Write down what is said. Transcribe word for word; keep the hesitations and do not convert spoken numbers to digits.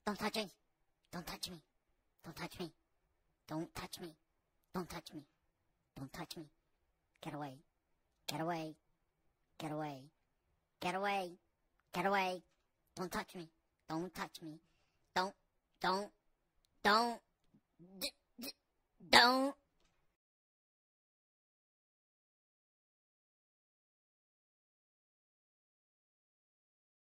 Don't touch me. Don't touch me. Don't touch me. Don't touch me. Don't touch me. Don't touch me. Get away. Get away. Get away. Get away. Get away. Don't touch me. Don't touch me. Don't, don't, don't, d- d- don't.